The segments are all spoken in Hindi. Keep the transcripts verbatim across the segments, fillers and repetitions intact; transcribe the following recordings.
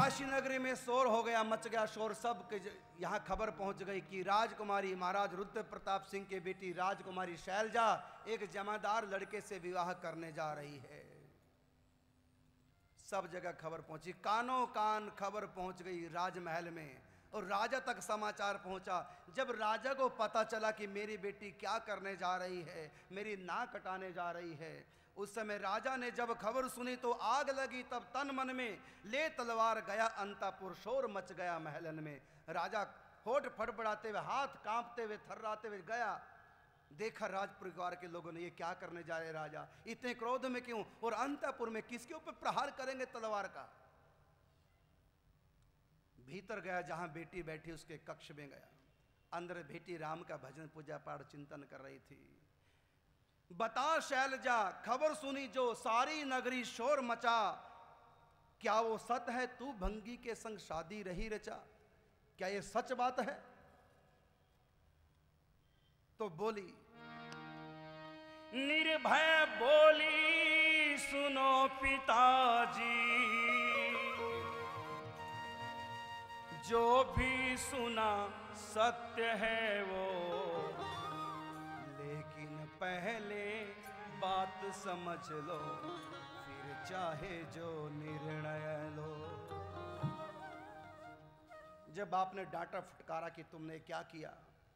काशी नगरी में शोर हो गया, मच गया शोर। सब के यहाँ खबर पहुंच गई कि राजकुमारी महाराज रुद्र प्रताप सिंह की बेटी राजकुमारी शैलजा एक जमादार लड़के से विवाह करने जा रही है। सब जगह खबर पहुंची, कानों कान खबर पहुंच गई राजमहल में, और राजा तक समाचार पहुंचा। जब राजा को पता चला कि मेरी बेटी क्या करने जा रही है, मेरी नाक कटाने जा रही है, उस समय राजा ने जब खबर सुनी तो आग लगी। तब तन मन में ले तलवार गया अंतपुर, शोर मच गया महलन में। राजा होठ फड़फड़ाते हुए, हाथ कांपते हुए, थर्राते हुए गया। देखा राज परिवार के लोगों ने, ये क्या करने जा रहे राजा, इतने क्रोध में क्यों, और अंतपुर में किसके ऊपर प्रहार करेंगे तलवार का। भीतर गया, जहां बेटी बैठी उसके कक्ष में गया। अंदर बेटी राम का भजन पूजा पाठ चिंतन कर रही थी। बता शैलजा, खबर सुनी जो सारी नगरी शोर मचा, क्या वो सत है तू भंगी के संग शादी रही रचा, क्या ये सच बात है। तो बोली, निर्भय बोली सुनो पिताजी, जो भी सुना सत्य है वो, लेकिन पहले बात समझ लो, फिर चाहे जो निर्णय लो। जब आपने डांटा फटकारा कि तुमने क्या किया,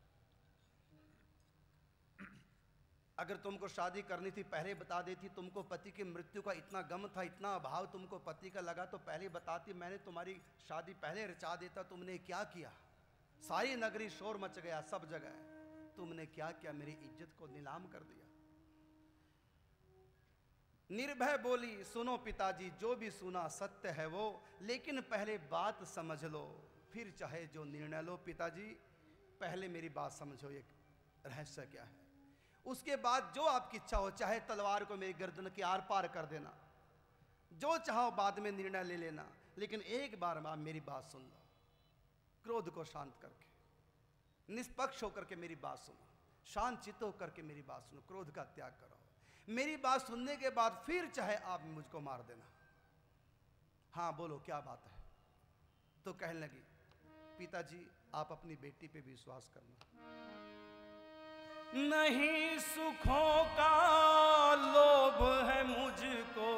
अगर तुमको शादी करनी थी पहले बता देती, तुमको पति की मृत्यु का इतना गम था, इतना अभाव तुमको पति का लगा तो पहले बताती, मैंने तुम्हारी शादी पहले रचा देता। तुमने क्या किया, सारी नगरी शोर मच गया सब जगह, तुमने क्या किया, मेरी इज्जत को नीलाम कर दिया। निर्भय बोली सुनो पिताजी, जो भी सुना सत्य है वो, लेकिन पहले बात समझ लो, फिर चाहे जो निर्णय लो। पिताजी पहले मेरी बात समझो, ये रहस्य क्या है, उसके बाद जो आपकी इच्छा हो, चाहे तलवार को मेरी गर्दन के आर पार कर देना, जो चाहो बाद में निर्णय ले लेना, लेकिन एक बार आप मेरी बात सुन लो। क्रोध को शांत करके, निष्पक्ष होकर के मेरी बात सुनो, शांत चित्त होकर के मेरी बात सुनो, क्रोध का त्याग करो। मेरी बात सुनने के बाद फिर चाहे आप मुझको मार देना। हाँ बोलो क्या बात है। तो कहने लगी, पिताजी आप अपनी बेटी पे विश्वास करना, नहीं सुखों का लोभ है मुझको,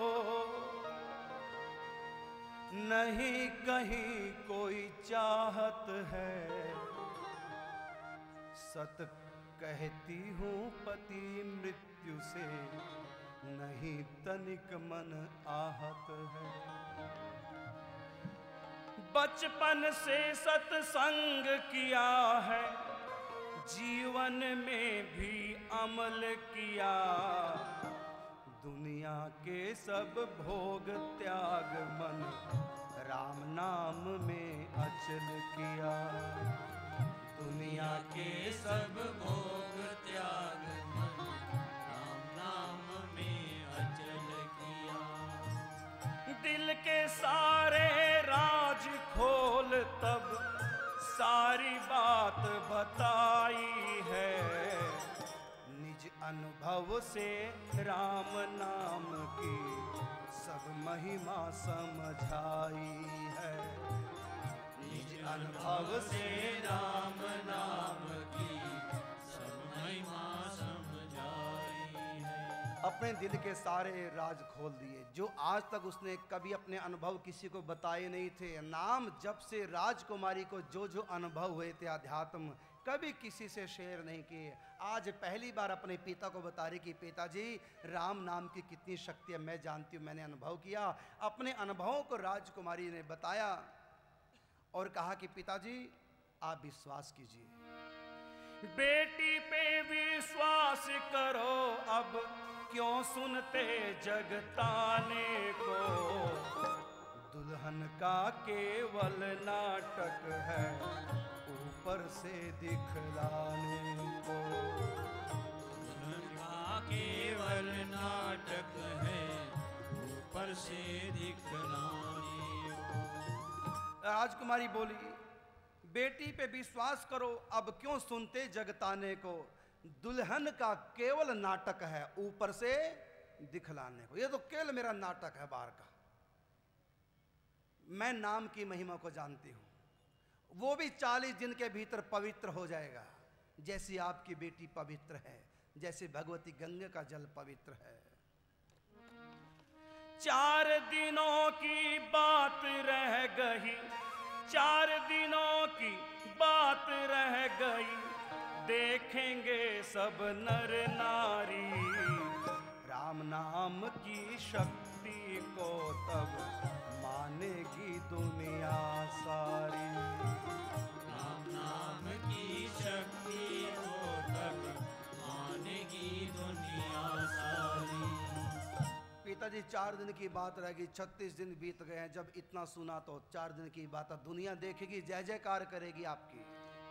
नहीं कहीं कोई चाहत है, सत कहती हूँ पति मृत्यु से, नहीं तनिक मन आहत है। बचपन से सत्संग किया है, जीवन में भी अमल किया, दुनिया के सब भोग त्याग मन राम नाम में अचल किया। दुनिया के सब भोग त्याग मन राम नाम में अचल किया। दिल के सारे राज खोल तब सारी बात बताई है, निज अनुभव से राम नाम की सब महिमा समझाई है, निज अनुभव से राम नाम की सब महिमा समझाई है। अपने दिल के सारे राज खोल दिए, जो आज तक उसने कभी अपने अनुभव किसी को बताए नहीं थे। नाम जब से राजकुमारी को जो जो अनुभव हुए थे अध्यात्म, कभी किसी से शेयर नहीं किए। आज पहली बार अपने पिता को बता रही कि पिताजी राम नाम की कितनी शक्ति है मैं जानती हूँ, मैंने अनुभव किया। अपने अनुभवों को राजकुमारी ने बताया और कहा कि पिताजी आप विश्वास कीजिए, बेटी पे विश्वास करो, अब क्यों सुनते जगताने को, दुल्हन का केवल नाटक है ऊपर से दिखलाने को, दुल्हन का केवल नाटक है ऊपर से दिखलाने को। राजकुमारी बोली बेटी पे विश्वास करो, अब क्यों सुनते जगताने को, दुल्हन का केवल नाटक है ऊपर से दिखलाने को। ये तो केवल मेरा नाटक है बाहर का, मैं नाम की महिमा को जानती हूँ, वो भी चालीस दिन के भीतर पवित्र हो जाएगा, जैसी आपकी बेटी पवित्र है, जैसे भगवती गंगा का जल पवित्र है। चार दिनों की बात रह गई, चार दिनों की बात रह गई, देखेंगे सब नर नारी राम नाम की शक्ति को, तब मानेगी दुनिया सारी। राम नाम की शक्ति को तब मानेगी दुनिया सारी। पिताजी चार दिन की बात रह गई, छत्तीस दिन बीत गए हैं। जब इतना सुना तो चार दिन की बात दुनिया देखेगी, जय जयकार करेगी आपकी।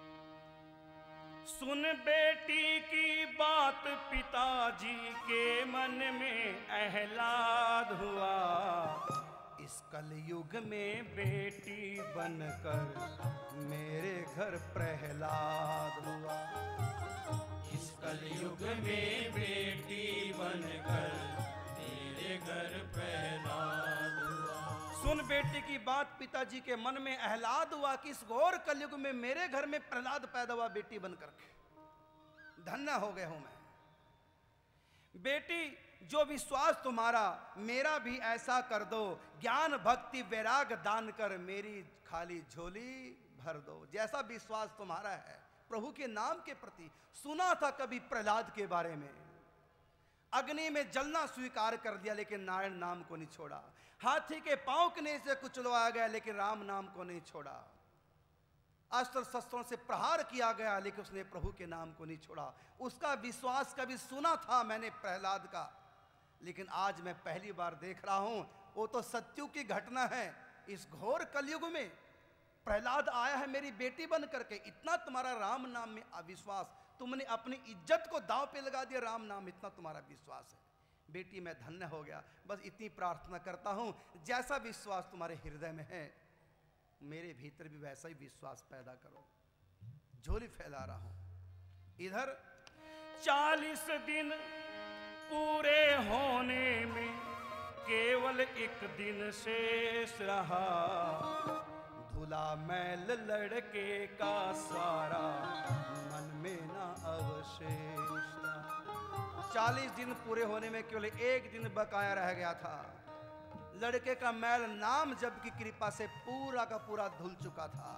सुन बेटी की बात पिताजी के मन में आह्लाद हुआ, इस कलयुग में बेटी बनकर मेरे घर प्रहलाद हुआ। इस कलयुग में बेटी बनकर मेरे घर प्रहलाद हुआ। सुन बेटी की बात पिताजी के मन में आह्लाद हुआ कि इस घोर कलयुग में मेरे घर में प्रहलाद पैदा हुआ बेटी बनकर के, धन्य हो गया हूं मैं। बेटी जो विश्वास तुम्हारा मेरा भी ऐसा कर दो, ज्ञान भक्ति वैराग दान कर मेरी खाली झोली भर दो। जैसा विश्वास तुम्हारा है प्रभु के नाम के प्रति। सुना था कभी प्रहलाद के बारे में, अग्नि में जलना स्वीकार कर दिया लेकिन नारायण नाम को नहीं छोड़ा। हाथी के पांवकने से कुचलवाया गया लेकिन राम नाम को नहीं छोड़ा। अस्त्र शस्त्रों से प्रहार किया गया लेकिन उसने प्रभु के नाम को नहीं छोड़ा। उसका विश्वास कभी सुना था मैंने प्रहलाद का, लेकिन आज मैं पहली बार देख रहा हूं। वो तो सत्युग की घटना है। इस घोर कलयुग में प्रहलाद आया है मेरी बेटी बन करके। इतना तुम्हारा राम नाम में अविश्वास, तुमने अपनी इज्जत को दांव पे लगा दिया। राम नाम इतना तुम्हारा विश्वास है। बेटी मैं धन्य हो गया। बस इतनी प्रार्थना करता हूं, जैसा विश्वास तुम्हारे हृदय में है मेरे भीतर भी वैसा ही विश्वास पैदा करो। झोली फैला रहा हूं। इधर चालीस दिन पूरे होने में केवल एक दिन शेष रहा, धुला मैल लड़के का सारा मन में ना अवशेष रहा। चालीस दिन पूरे होने में केवल एक दिन बकाया रह गया था। लड़के का मैल नाम जप की कृपा से पूरा का पूरा धुल चुका था।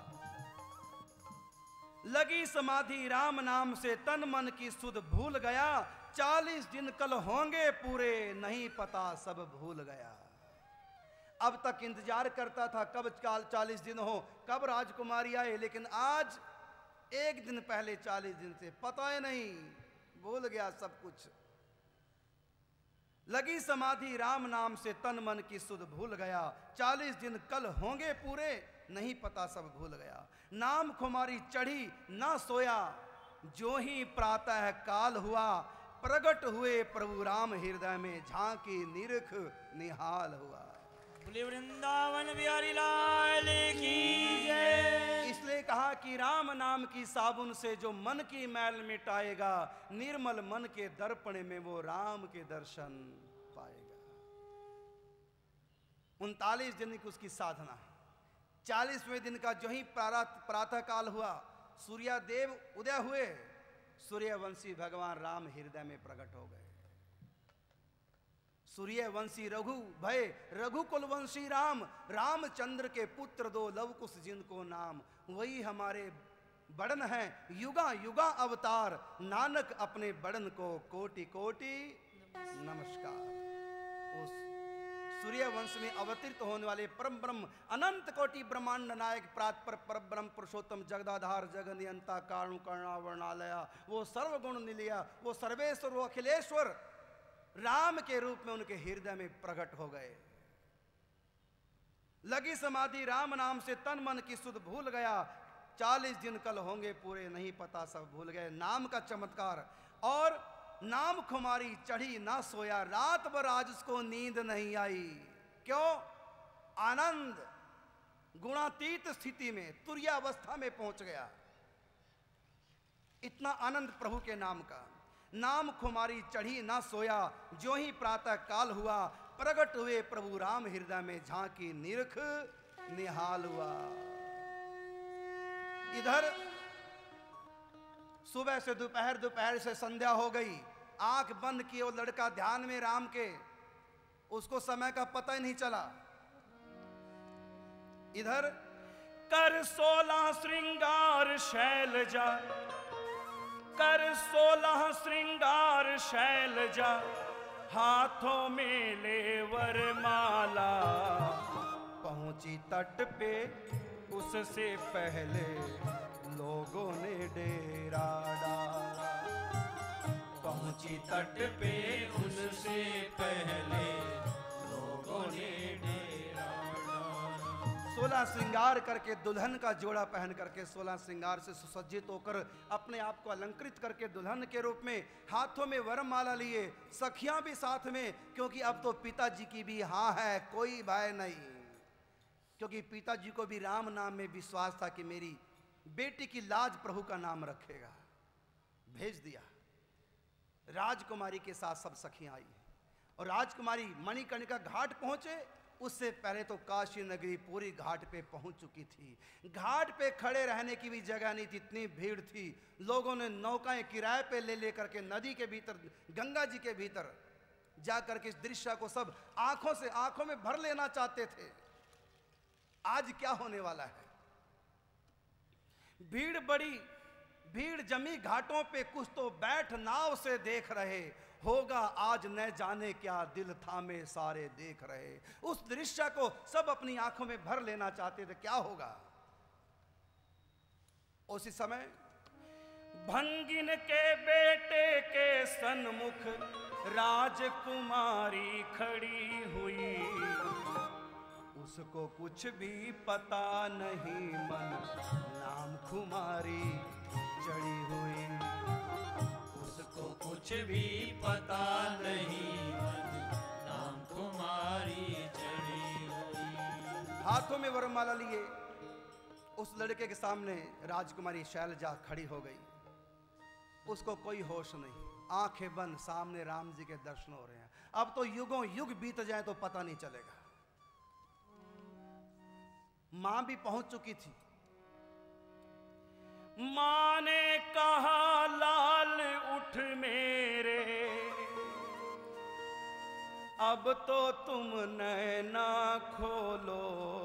लगी समाधि राम नाम से तन मन की सुध भूल गया। चालीस दिन कल होंगे पूरे, नहीं पता सब भूल गया। अब तक इंतजार करता था कब चालीस दिन हो, कब राजकुमारी आए, लेकिन आज एक दिन पहले चालीस दिन से पता ही नहीं, भूल गया सब कुछ। लगी समाधि राम नाम से तन मन की सुध भूल गया। चालीस दिन कल होंगे पूरे, नहीं पता सब भूल गया। नाम खुमारी चढ़ी ना सोया, जो ही प्रातः काल हुआ, प्रगट हुए प्रभु राम हृदय में, झांकी निरख निहाल हुआ। बोले वृंदावन बिहारी लाल की जय। इसलिए कहा कि राम नाम की साबुन से जो मन की मैल मिटाएगा, निर्मल मन के दर्पण में वो राम के दर्शन पाएगा। उनतालीस दिन की उसकी साधना है। चालीसवें दिन का जो ही प्रातः काल हुआ, सूर्यदेव उदय हुए, सूर्यवंशी भगवान राम हृदय में प्रकट हो गए। सूर्यवंशी रघु भय रघुकुल वंशी राम, रामचंद्र के पुत्र दो लव कुश जिनको नाम। वही हमारे बड़न हैं युगा युगा अवतार, नानक अपने बड़न को कोटि कोटि नमस्कार। उस सूर्यवंश में अवतरित होने वाले परम ब्रह्म अनंत कोटि ब्रह्मांड नायक प्रात पर पर ब्रह्म पुरुषोत्तम जगदाधार जगनियंता कारण कर्णावर्णालया, वो सर्वगुण निलया, वो सर्वेश्वर, वो अखिलेश्वर राम के रूप में उनके हृदय में प्रकट हो गए। लगी समाधि राम नाम से तन मन की सुध भूल गया। चालीस दिन कल होंगे पूरे, नहीं पता सब भूल गए। नाम का चमत्कार। और नाम खुमारी चढ़ी ना सोया, रात भर आज उसको नींद नहीं आई। क्यों? आनंद गुणातीत स्थिति में, तुर्यावस्था में पहुंच गया। इतना आनंद प्रभु के नाम का। नाम खुमारी चढ़ी ना सोया, जो ही प्रातः काल हुआ, प्रकट हुए प्रभु राम हृदय में, झांकी निरख निहाल हुआ। इधर सुबह से दोपहर, दोपहर से संध्या हो गई। आंख बंद किए वो लड़का ध्यान में राम के, उसको समय का पता ही नहीं चला। इधर कर सोलह श्रृंगार शैलजा, कर सोलह श्रृंगार शैलजा, हाथों में ले वरमाला। पहुंची तट पे उससे पहले लोगों ने डेरा डाला। पहुंची तट पे उससे पहले लोगों ने डेरा डाला। सोलह श्रृंगार करके दुल्हन का जोड़ा पहन करके, सोलह श्रृंगार से सुसज्जित होकर अपने आप को अलंकृत करके दुल्हन के रूप में हाथों में वरमाला लिए, सखियां भी साथ में, क्योंकि अब तो पिताजी की भी हाँ है, कोई भय नहीं। क्योंकि पिताजी को भी राम नाम में विश्वास था कि मेरी बेटी की लाज प्रभु का नाम रखेगा। भेज दिया। राजकुमारी के साथ सब सखियां आई और राजकुमारी मणिकर्णिका घाट पहुंचे। उससे पहले तो काशी नगरी पूरी घाट पे पहुंच चुकी थी। घाट पे खड़े रहने की भी जगह नहीं थी, इतनी भीड़ थी। लोगों ने नौकाएं किराए पे ले लेकर के नदी के भीतर, गंगा जी के भीतर जाकर के इस दृश्य को सब आंखों से आंखों में भर लेना चाहते थे। आज क्या होने वाला है? भीड़ बड़ी, भीड़ जमी घाटों पे, कुछ तो बैठ नाव से देख रहे, होगा आज न जाने क्या, दिल थामे सारे देख रहे। उस दृश्य को सब अपनी आंखों में भर लेना चाहते थे, क्या होगा। उसी समय भंगिन के बेटे के सन्मुख राजकुमारी खड़ी हुई। उसको कुछ भी पता नहीं, मन नाम खुमारी चढ़ी हुई। उसको कुछ भी पता नहीं, मन नाम खुमारी चढ़ी हुई। हाथों में वरमाला लिए उस लड़के के सामने राजकुमारी शैलजा खड़ी हो गई। उसको कोई होश नहीं, आंखें बंद, सामने राम जी के दर्शन हो रहे हैं। अब तो युगों युग बीत जाए तो पता नहीं चलेगा। मां भी पहुंच चुकी थी। मां ने कहा लाल उठ मेरे, अब तो तुम नैना खोलो।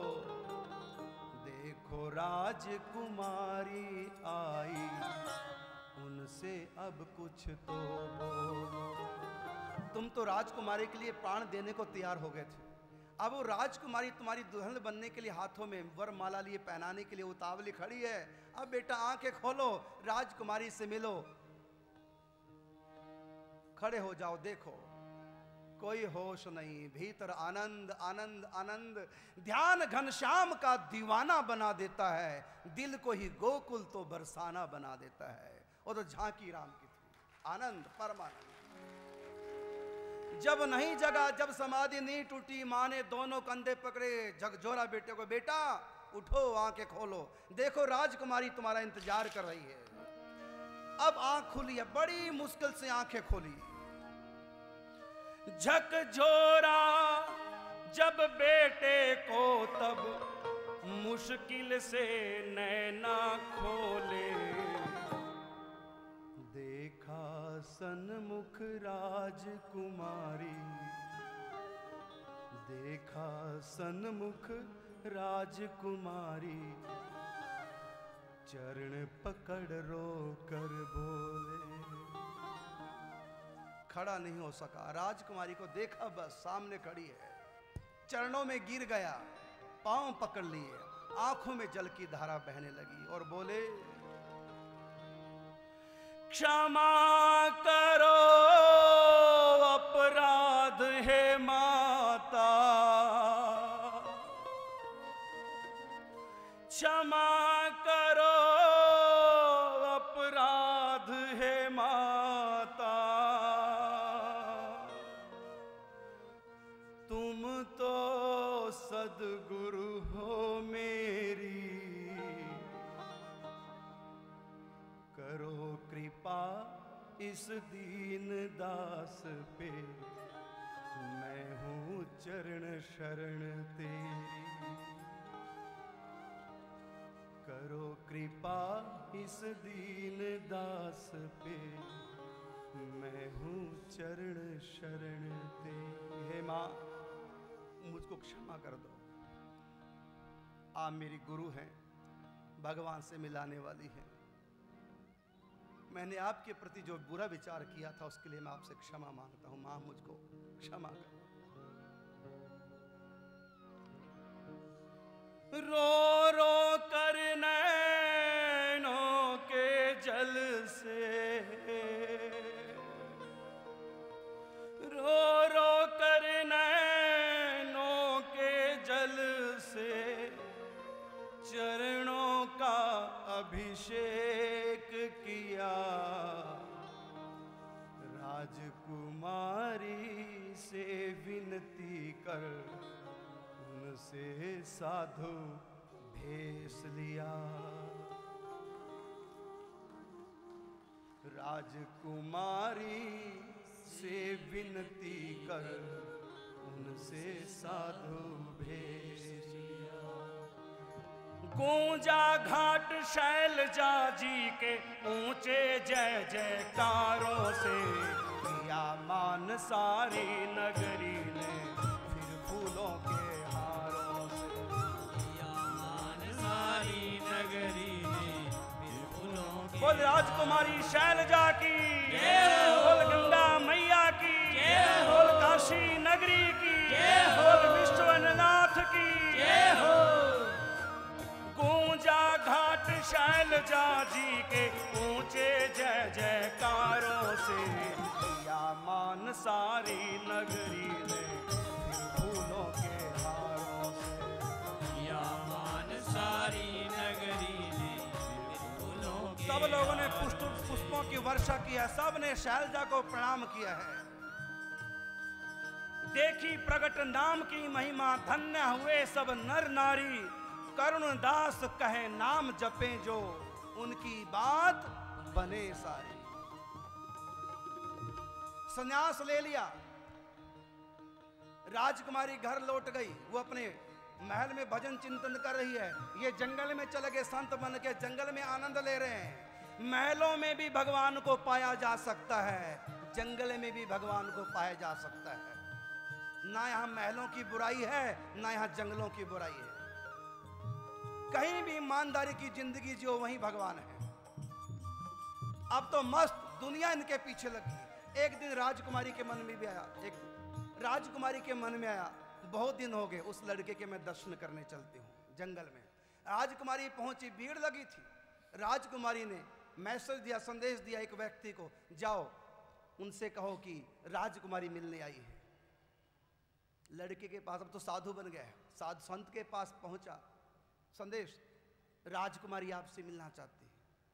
देखो राजकुमारी आई, उनसे अब कुछ तो बोलो। तुम तो राजकुमारी के लिए प्राण देने को तैयार हो गए थे, अब वो राजकुमारी तुम्हारी दुल्हन बनने के लिए हाथों में वरमाला लिए पहनाने के लिए उतावली खड़ी है। अब बेटा आंखें खोलो, राजकुमारी से मिलो, खड़े हो जाओ, देखो कोई होश नहीं। भीतर आनंद आनंद आनंद, ध्यान घनश्याम का दीवाना बना देता है, दिल को ही गोकुल तो बरसाना बना देता है। वो तो झांकी राम की थी, आनंद परमानंद। जब नहीं जगा, जब समाधि नहीं टूटी, मां ने दोनों कंधे पकड़े, झकझोरा बेटे को, बेटा उठो, आंखें खोलो, देखो राजकुमारी तुम्हारा इंतजार कर रही है। अब आंख खुली है, बड़ी मुश्किल से आंखें खोली। झकझोरा जब बेटे को तब मुश्किल से नैना खोले। देखा सन्मुख राजकुमारी, देखा सन्मुख राजकुमारी, चरण पकड़ रो कर बोले। खड़ा नहीं हो सका, राजकुमारी को देखा, बस सामने खड़ी है, चरणों में गिर गया, पांव पकड़ लिए, आंखों में जल की धारा बहने लगी और बोले, क्षमा करो अपराध है माता, क्षमा करो अपराध है माता, तुम तो सद्गुरु हो मेरी, करो कृपा इस दीन दास पे, मैं हूँ चरण शरण तेरी। करो कृपा इस दीन दास पे, मैं हूँ चरण शरण ते। हे माँ, मुझको क्षमा कर दो। आप मेरी गुरु हैं, भगवान से मिलाने वाली हैं। मैंने आपके प्रति जो बुरा विचार किया था उसके लिए मैं आपसे क्षमा मांगता हूँ। माँ, मुझको क्षमा करो। रो रो कर नैनों के जल से, रो रो कर नैनों के जल से, चरणों का अभिषेक किया। राजकुमारी से विनती कर उनसे साधु भेष लिया। राजकुमारी से विनती कर उनसे साधु भेष लिया। गूंजा घाट शैलजा जी के ऊंचे जय जयकारों से, किया मान सारी नगरी ने फिर फूलों के हारों से। किया मान सारी नगरी ने फिर फूलों के। बोल राजकुमारी शैलजा की, जय हो। बोल गंगा मैया की, जय हो। बोल काशी नगरी की, जय हो। बोल विश्वनाथ की, जय हो। गूंजा घाट शैलजा जी के ऊंचे जय जयकारों से, किया मान सारी नगरी ने फिर फूलों के हारों से। किया मान सारी नगरी ने फिर फूलों के। सब लोगों ने पुष्प पुष्पों की वर्षा की है, सब ने शैलजा को प्रणाम किया है। देखी प्रगट नाम की महिमा, धन्य हुए सब नर नारी। करुणदास कहे नाम जपें जो, उनकी बात बने सारी। संन्यास ले लिया, राजकुमारी घर लौट गई। वो अपने महल में भजन चिंतन कर रही है। ये जंगल में चले गए, संत बन के जंगल में आनंद ले रहे हैं। महलों में भी भगवान को पाया जा सकता है, जंगल में भी भगवान को पाया जा सकता है। ना यहाँ महलों की बुराई है, ना यहाँ जंगलों की बुराई है। कहीं भी ईमानदारी की जिंदगी जो वहीं भगवान है। अब तो मस्त दुनिया इनके पीछे लगी। एक दिन राजकुमारी के मन में भी आया, एक राजकुमारी के मन में आया, बहुत दिन हो गए उस लड़के के मैं दर्शन करने चलती हूँ जंगल में। राजकुमारी पहुंची, भीड़ लगी थी। राजकुमारी ने मैसेज दिया, संदेश दिया एक व्यक्ति को, जाओ उनसे कहो कि राजकुमारी मिलने आई है। लड़के के पास, अब तो साधु बन गया है, साधु संत के पास पहुंचा, संदेश, राजकुमारी आपसे मिलना चाहती है।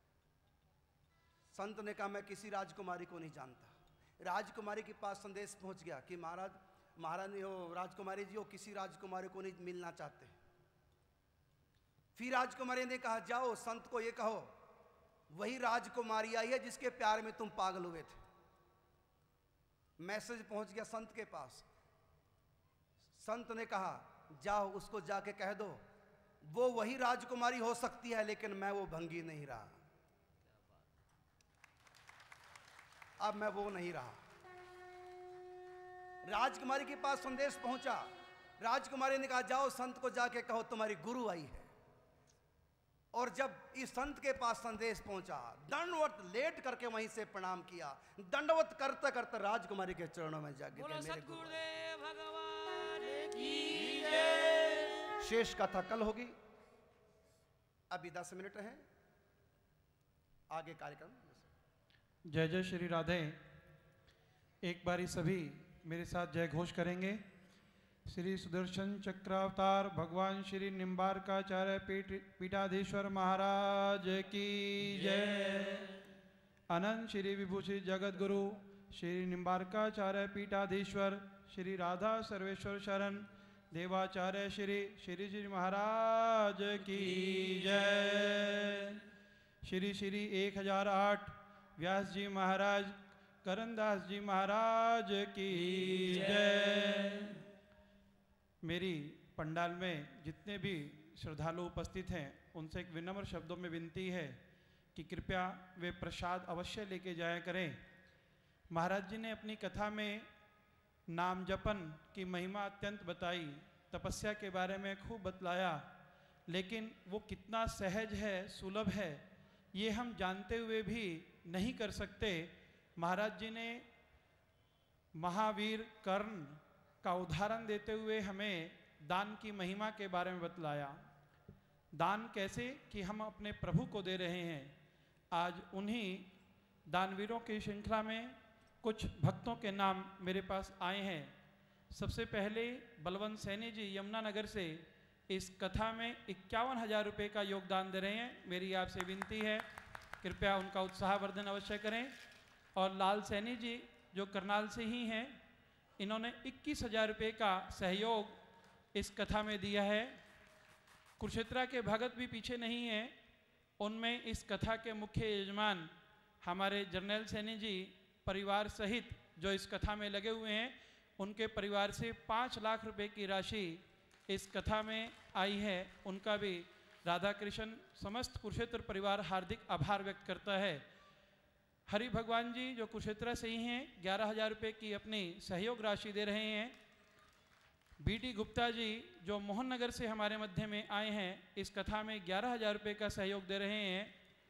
संत ने कहा मैं किसी राजकुमारी को नहीं जानता। राजकुमारी के पास संदेश पहुंच गया कि महाराज महारानी हो, राजकुमारी जी हो, किसी राजकुमारी को नहीं मिलना चाहते। फिर राजकुमारी ने कहा जाओ संत को ये कहो वही राजकुमारी आई है जिसके प्यार में तुम पागल हुए थे। मैसेज पहुंच गया संत के पास। संत ने कहा जाओ उसको जाके कह दो वो वही राजकुमारी हो सकती है, लेकिन मैं वो भंगी नहीं रहा। अब मैं वो नहीं रहा। राजकुमारी के पास संदेश पहुंचा। राजकुमारी ने कहा जाओ संत को जाके कहो तुम्हारी गुरु आई है। और जब इस संत के पास संदेश पहुंचा, दंडवत लेट करके वहीं से प्रणाम किया। दंडवत करते करते राजकुमारी के चरणों में जाके बोलो मेरे गुरु। सद्गुरुदेव भगवान की जय। शेष कथा कल होगी। अभी दस मिनट है, आगे कार्यक्रम। जय जय श्री राधे। एक बारी सभी मेरे साथ जय घोष करेंगे। श्री सुदर्शन चक्रावतार भगवान श्री निम्बारकाचार्य पीठ पीठाधीश्वर महाराज की जय। अनंत श्री विभूषित जगत गुरु श्री निम्बारकाचार्य पीठाधीश्वर श्री राधा सर्वेश्वर शरण देवाचार्य श्री श्री जी महाराज की जय। श्री श्री एक हजार आठ व्यास जी महाराज करनदास जी महाराज की जय। मेरी पंडाल में जितने भी श्रद्धालु उपस्थित हैं उनसे एक विनम्र शब्दों में विनती है कि कृपया वे प्रसाद अवश्य लेके जाया करें। महाराज जी ने अपनी कथा में नाम जपन की महिमा अत्यंत बताई, तपस्या के बारे में खूब बतलाया, लेकिन वो कितना सहज है, सुलभ है, ये हम जानते हुए भी नहीं कर सकते। महाराज जी ने महावीर कर्ण का उदाहरण देते हुए हमें दान की महिमा के बारे में बतलाया। दान कैसे कि हम अपने प्रभु को दे रहे हैं। आज उन्हीं दानवीरों की श्रृंखला में कुछ भक्तों के नाम मेरे पास आए हैं। सबसे पहले बलवंत सैनी जी यमुनानगर से इस कथा में इक्यावन हजार रुपये का योगदान दे रहे हैं। मेरी आपसे विनती है कृपया उनका उत्साहवर्धन अवश्य करें। और लाल सैनी जी जो करनाल से ही हैं, इन्होंने इक्कीस हजार रुपये का सहयोग इस कथा में दिया है। कुरुक्षेत्रा के भगत भी पीछे नहीं हैं, उनमें इस कथा के मुख्य यजमान हमारे जर्नैल सैनी जी परिवार सहित जो इस कथा में लगे हुए हैं, उनके परिवार से पाँच लाख रुपए की राशि इस कथा में आई है। उनका भी राधा कृष्ण समस्त कुरुक्षेत्र परिवार हार्दिक आभार व्यक्त करता है। हरि भगवान जी जो कुरुक्षेत्र से ही हैं, ग्यारह हजार रुपये की अपनी सहयोग राशि दे रहे हैं। बी डी गुप्ता जी जो मोहन नगर से हमारे मध्य में आए हैं, इस कथा में ग्यारह हजार रुपये का सहयोग दे रहे हैं।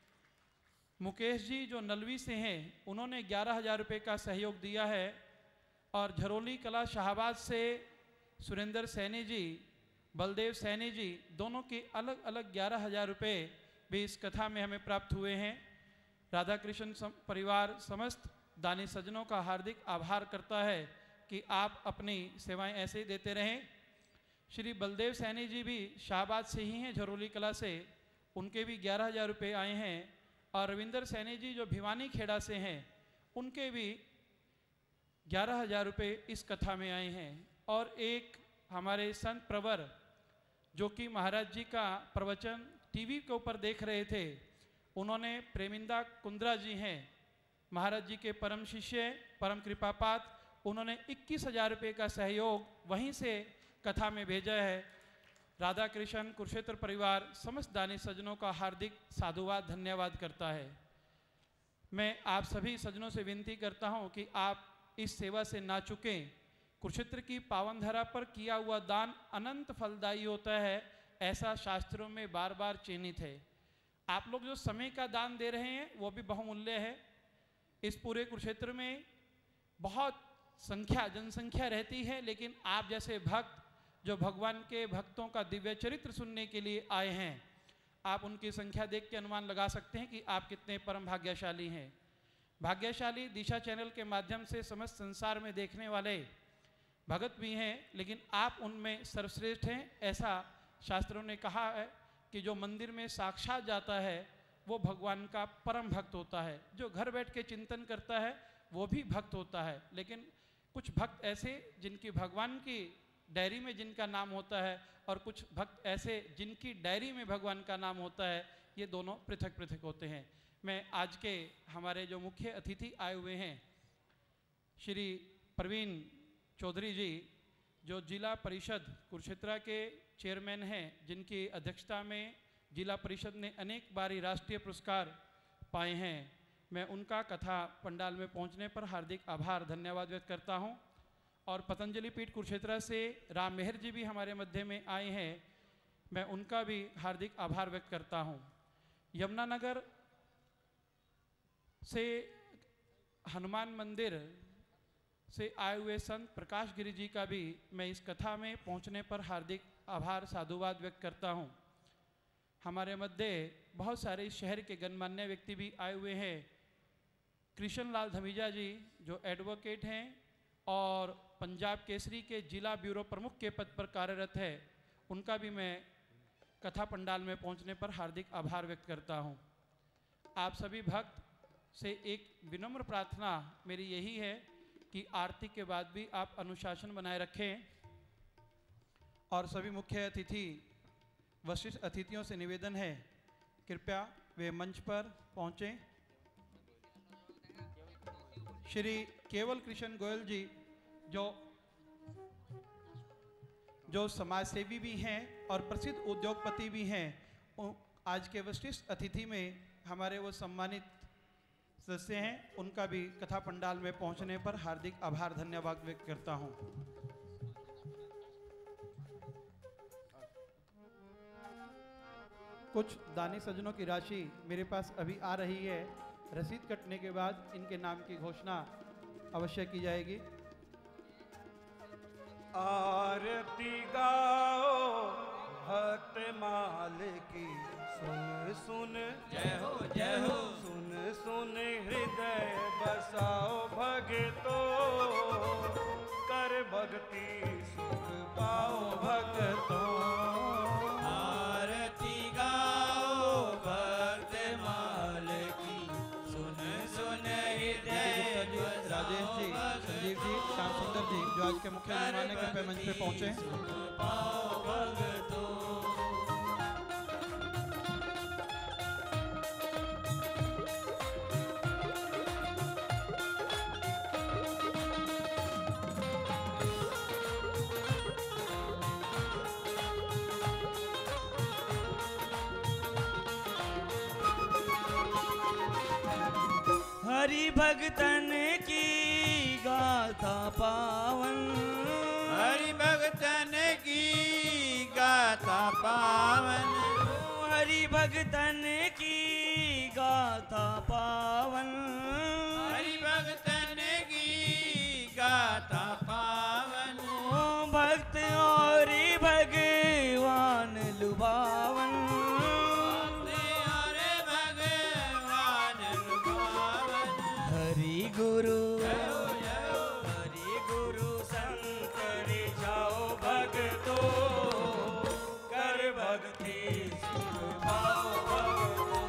मुकेश जी जो नलवी से हैं, उन्होंने ग्यारह हजार रुपये का सहयोग दिया है। और झरोली कला शाहबाद से सुरेंद्र सैनी जी, बलदेव सैनी जी, दोनों के अलग अलग ग्यारह हजार रुपये भी इस कथा में हमें प्राप्त हुए हैं। राधा कृष्ण सम, परिवार समस्त दानी सज्जनों का हार्दिक आभार करता है कि आप अपनी सेवाएं ऐसे ही देते रहें। श्री बलदेव सैनी जी भी शाहबाद से ही हैं, झरोली कला से, उनके भी ग्यारह हजार रुपये आए हैं। और रविंदर सैनी जी जो भिवानी खेड़ा से हैं, उनके भी ग्यारह हजार रुपये इस कथा में आए हैं। और एक हमारे संत प्रवर जो कि महाराज जी का प्रवचन टीवी के ऊपर देख रहे थे, उन्होंने प्रेमिंदा कुंद्रा जी हैं, महाराज जी के परम शिष्य, परम कृपापात, उन्होंने इक्कीस हजार रुपये का सहयोग वहीं से कथा में भेजा है। राधा कृष्ण कुरुक्षेत्र परिवार समस्त दानी सज्जनों का हार्दिक साधुवाद धन्यवाद करता है। मैं आप सभी सज्जनों से विनती करता हूं कि आप इस सेवा से ना चुकें। कुरुक्षेत्र की पावन धरा पर किया हुआ दान अनंत फलदायी होता है, ऐसा शास्त्रों में बार बार चिन्हित है। आप लोग जो समय का दान दे रहे हैं वो भी बहुमूल्य है। इस पूरे कुरुक्षेत्र में बहुत संख्या जनसंख्या रहती है, लेकिन आप जैसे भक्त जो भगवान के भक्तों का दिव्य चरित्र सुनने के लिए आए हैं, आप उनकी संख्या देख के अनुमान लगा सकते हैं कि आप कितने परम भाग्यशाली हैं। भाग्यशाली दिशा चैनल के माध्यम से समस्त संसार में देखने वाले भगत भी हैं, लेकिन आप उनमें सर्वश्रेष्ठ हैं। ऐसा शास्त्रों ने कहा है कि जो मंदिर में साक्षात जाता है वो भगवान का परम भक्त होता है। जो घर बैठ के चिंतन करता है वो भी भक्त होता है, लेकिन कुछ भक्त ऐसे जिनकी भगवान की डायरी में जिनका नाम होता है, और कुछ भक्त ऐसे जिनकी डायरी में भगवान का नाम होता है, ये दोनों पृथक पृथक होते हैं। मैं आज के हमारे जो मुख्य अतिथि आए हुए हैं, श्री प्रवीण चौधरी जी जो जिला परिषद कुरुक्षेत्र के चेयरमैन हैं, जिनकी अध्यक्षता में जिला परिषद ने अनेक बारी राष्ट्रीय पुरस्कार पाए हैं, मैं उनका कथा पंडाल में पहुंचने पर हार्दिक आभार धन्यवाद व्यक्त करता हूं। और पतंजलि पीठ कुरुक्षेत्र से राम मेहर जी भी हमारे मध्य में आए हैं, मैं उनका भी हार्दिक आभार व्यक्त करता हूं। यमुनानगर से हनुमान मंदिर से आए हुए संत प्रकाश गिरी जी का भी मैं इस कथा में पहुंचने पर हार्दिक आभार साधुवाद व्यक्त करता हूं। हमारे मध्य बहुत सारे इस शहर के गणमान्य व्यक्ति भी आए हुए हैं। कृष्ण लाल धमीजा जी जो एडवोकेट हैं और पंजाब केसरी के जिला ब्यूरो प्रमुख के पद पर कार्यरत है, उनका भी मैं कथा पंडाल में पहुंचने पर हार्दिक आभार व्यक्त करता हूं। आप सभी भक्त से एक विनम्र प्रार्थना मेरी यही है कि आरती के बाद भी आप अनुशासन बनाए रखें। और सभी मुख्य अतिथि वरिष्ठ अतिथियों से निवेदन है कृपया वे मंच पर पहुंचें। श्री केवल कृष्ण गोयल जी जो जो समाजसेवी भी हैं और प्रसिद्ध उद्योगपति भी हैं, आज के वशिष्ठ अतिथि में हमारे वो सम्मानित सदस्य हैं, उनका भी कथा पंडाल में पहुंचने पर हार्दिक आभार धन्यवाद व्यक्त करता हूं। कुछ दानी सज्जनों की राशि मेरे पास अभी आ रही है, रसीद कटने के बाद इनके नाम की घोषणा अवश्य की जाएगी। आरती गाओ भक्त माल की, सुन सुन जय हो जय हो, सुन सुन हृदय बसाओ भगतो, कर भक्ति सुख पाओ भगतो। आरती गाओ भक्त माल की, सुन सुन हृदय राजेश जी, संजीव जी, श्याम सुंदर जी जो आज के मुख्य मेहमान के पे मंच पे पहुंचे। पाओ भगतो। हरि भगतन की गाथा पावन, हरि भगतन की गाथा पावन, हरि भगतन की गाथा पावन, हरि भगतन की गाथा पावन। भक्त और भगवान लुभावन, गुरु हरि गुरु शंकर जाओ भगतो, कर भक्ति सुख पाओ भगतो।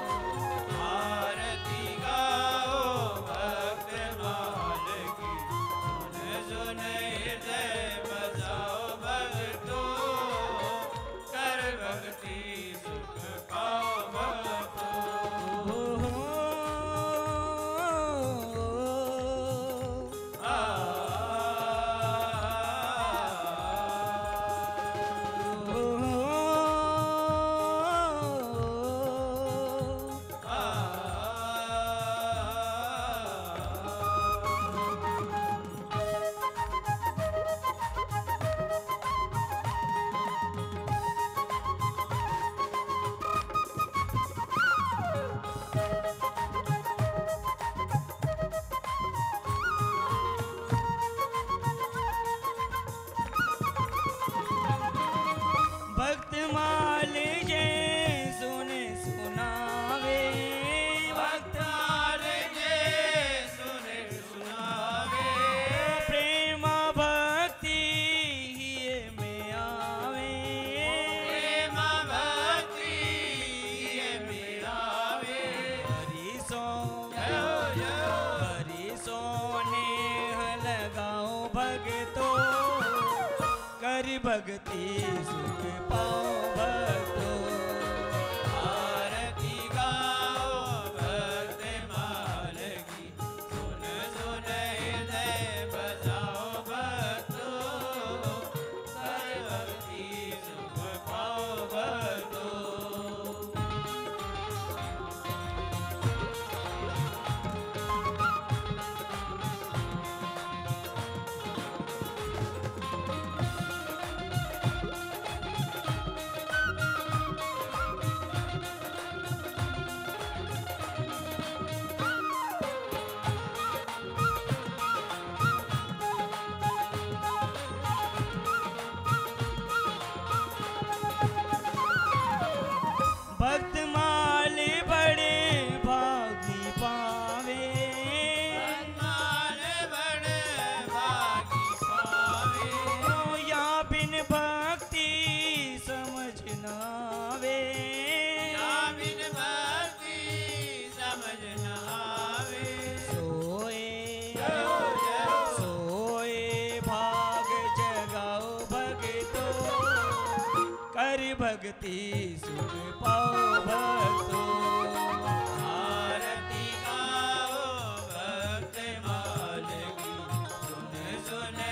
आरती गाओ भक्त माल की, सुन सुन हृदय बसाओ भगतो, कर भक्ति सुख पाओ भगतो। भक्ति सुख पाओ भक्तो। आरती गाओ भक्त माल की, सुन सुन हृदय बसाओ भक्तो, कर भक्ति सुख पाओ भक्तो। भक्त माल बड़े भागी पावे, भक्त माल बड़े भागी पावे, या बिन भक्ति समझ न आवे, या बिन भक्ति समझ न आवे। सोए सोए भाग जगाओ भगतो, कर भक्ति सुख पाओ भक्तो। आरती गाओ भक्त माल की, सुन सुन